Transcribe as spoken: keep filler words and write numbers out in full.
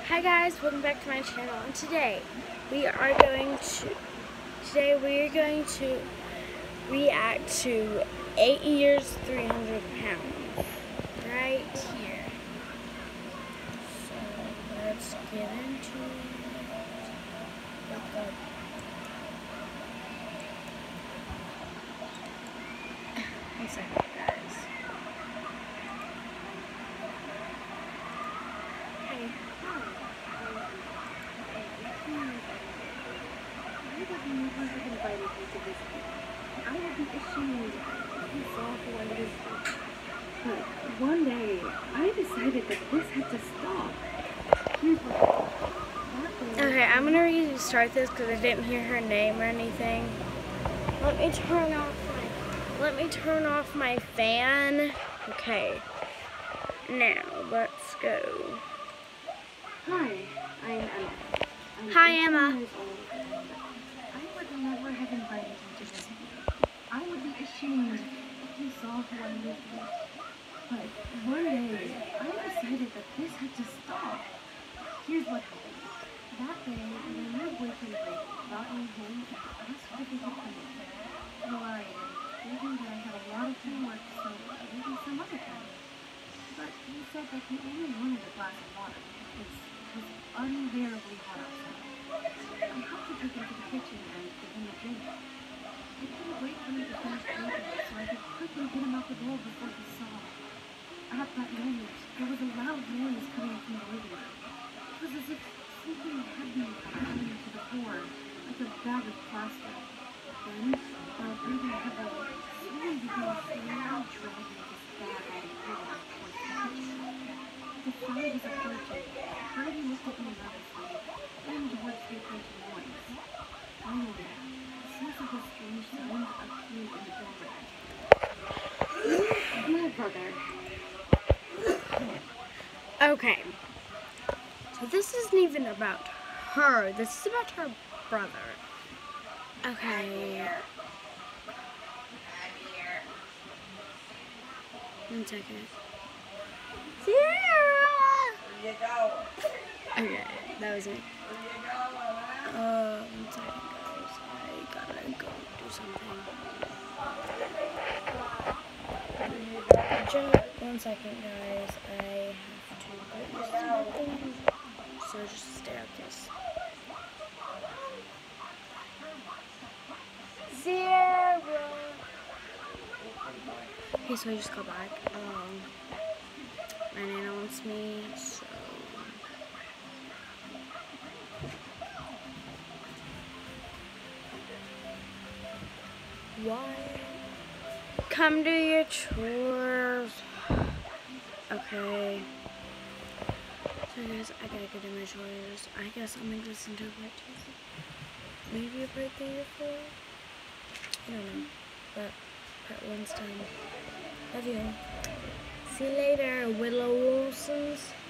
Hi guys, welcome back to my channel, and today we are going to today we are going to react to eight years, three hundred pounds right here. So let's get into it. One second, guys. Okay. I would never have invited you to visit me. I would be ashamed if you saw who I was. But one day, I decided that this had to stop. Here's what happened. Okay, I'm gonna restart this because I didn't hear her name or anything. Let me turn off my let me turn off my fan. Okay. Now let's go. Hi, I'm Emma. I'm Hi, eighteen Emma. years old. I would never have invited you to visit me. I would be ashamed if you saw who I lived with. But one day, I decided that this had to stop. Here's what happened. That day, when your boyfriend Blake brought me home and asked if he could come in. Well, I told him that I had a lot of homework, so maybe some other time. But he said that he only wanted a glass of water because it was unbearably hot outside. I helped to take him to the kitchen and give him a drink. I couldn't wait for him to finish drinking so I could quickly get him out the door before he saw. At that moment, there was a loud noise coming from the living room. It was as if something heavy fell into the floor, like a bag of plaster. Then, while breathing heavily, someone began slowly dragging this bag out of the floor towards the kitchen. The sound was approaching. Heidi looked at me nervously, then towards the approaching noise. Finally, a sense of a strange sound appeared in the doorway. My brother. Okay. So this isn't even about her. This is about her brother. Okay. One second. Sierra! Where you going? Okay, that was me. Uh, one second, guys. I gotta go do something. Just one second, guys. I have to go do something. So just stare at this. Sierra! Okay, so I just got back. Um, my nana wants me, so. Why? Come do your chores. Okay. So guys, I gotta go do my chores. I guess I'm gonna listen to a part two. Maybe a birthday or four. I don't know. But part one's done. Love you. See you later, Willow Wilsons.